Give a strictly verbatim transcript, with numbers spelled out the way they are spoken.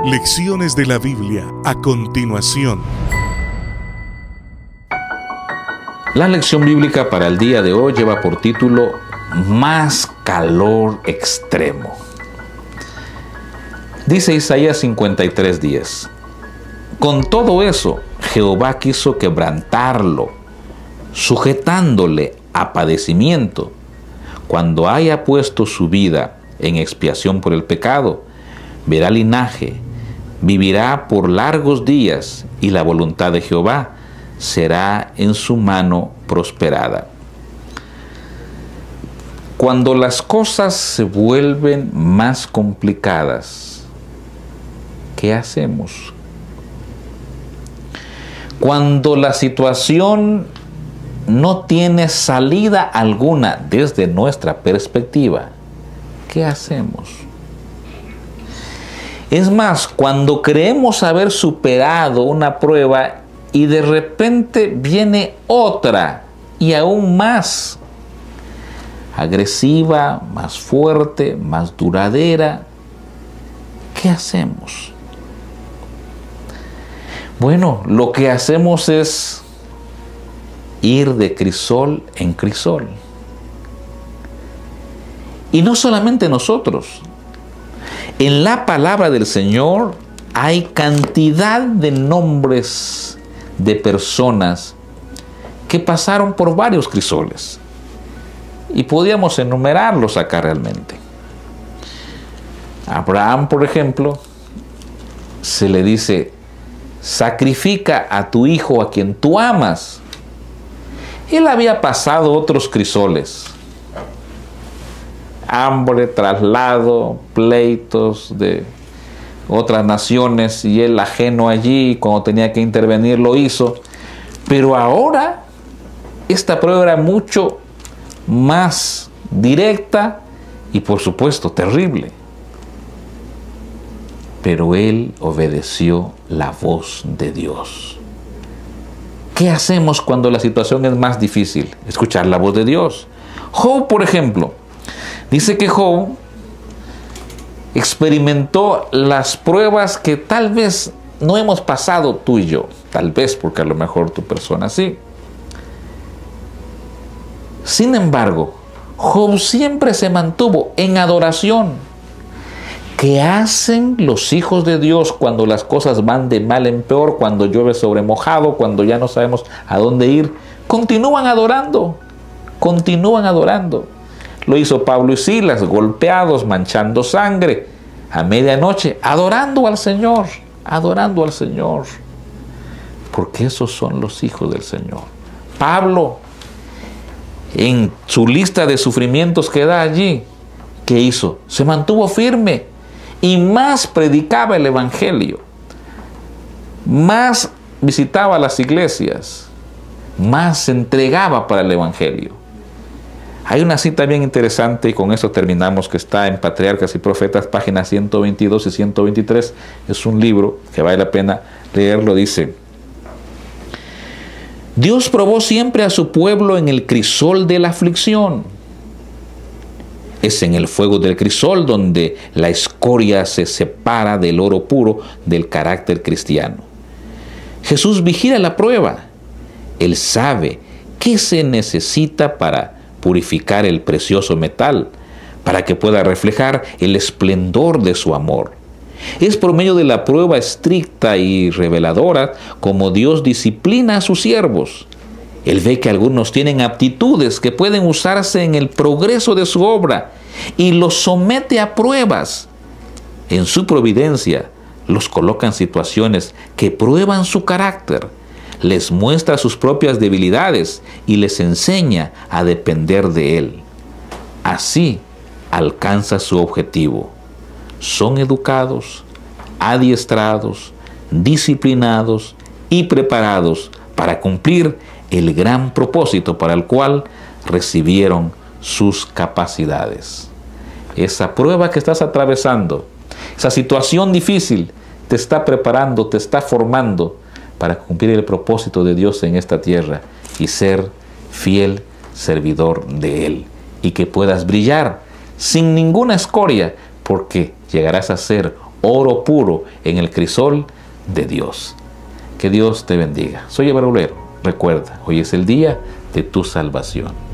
Lecciones de la Biblia a continuación. La lección bíblica para el día de hoy lleva por título Más calor extremo. Dice Isaías cincuenta y tres diez: Con todo eso, Jehová quiso quebrantarlo, sujetándole a padecimiento, cuando haya puesto su vida en expiación por el pecado, verá linaje, vivirá por largos días, y la voluntad de Jehová será en su mano prosperada. Cuando las cosas se vuelven más complicadas, ¿qué hacemos? Cuando la situación no tiene salida alguna desde nuestra perspectiva, ¿qué hacemos? Es más, cuando creemos haber superado una prueba y de repente viene otra y aún más agresiva, más fuerte, más duradera, ¿qué hacemos? Bueno, lo que hacemos es ir de crisol en crisol. Y no solamente nosotros. En la palabra del Señor hay cantidad de nombres de personas que pasaron por varios crisoles. Y podíamos enumerarlos acá realmente. A Abraham, por ejemplo, se le dice: sacrifica a tu hijo a quien tú amas. Él había pasado otros crisoles: hambre, traslado, pleitos de otras naciones, y él ajeno allí, cuando tenía que intervenir lo hizo. Pero ahora esta prueba era mucho más directa y, por supuesto, terrible. Pero él obedeció la voz de Dios. ¿Qué hacemos cuando la situación es más difícil? Escuchar la voz de Dios. Job, por ejemplo, dice que Job experimentó las pruebas que tal vez no hemos pasado tú y yo. Tal vez porque a lo mejor tu persona sí. Sin embargo, Job siempre se mantuvo en adoración. ¿Qué hacen los hijos de Dios cuando las cosas van de mal en peor, cuando llueve sobre mojado, cuando ya no sabemos a dónde ir? Continúan adorando, continúan adorando. Lo hizo Pablo y Silas, golpeados, manchando sangre, a medianoche, adorando al Señor, adorando al Señor. Porque esos son los hijos del Señor. Pablo, en su lista de sufrimientos que da allí, ¿qué hizo? Se mantuvo firme y más predicaba el Evangelio, más visitaba las iglesias, más se entregaba para el Evangelio. Hay una cita bien interesante, y con eso terminamos, que está en Patriarcas y Profetas, páginas ciento veintidós y ciento veintitrés. Es un libro que vale la pena leerlo. Dice: Dios probó siempre a su pueblo en el crisol de la aflicción. Es en el fuego del crisol donde la escoria se separa del oro puro del carácter cristiano. Jesús vigila la prueba. Él sabe qué se necesita para purificar el precioso metal, para que pueda reflejar el esplendor de su amor. Es por medio de la prueba estricta y reveladora como Dios disciplina a sus siervos. Él ve que algunos tienen aptitudes que pueden usarse en el progreso de su obra y los somete a pruebas. En su providencia los coloca en situaciones que prueban su carácter, les muestra sus propias debilidades y les enseña a depender de Él. Así alcanza su objetivo. Son educados, adiestrados, disciplinados y preparados para cumplir el gran propósito para el cual recibieron sus capacidades. Esa prueba que estás atravesando, esa situación difícil, te está preparando, te está formando para cumplir el propósito de Dios en esta tierra y ser fiel servidor de Él, y que puedas brillar sin ninguna escoria, porque llegarás a ser oro puro en el crisol de Dios. Que Dios te bendiga. Soy Ebrard Olero. Recuerda, hoy es el día de tu salvación.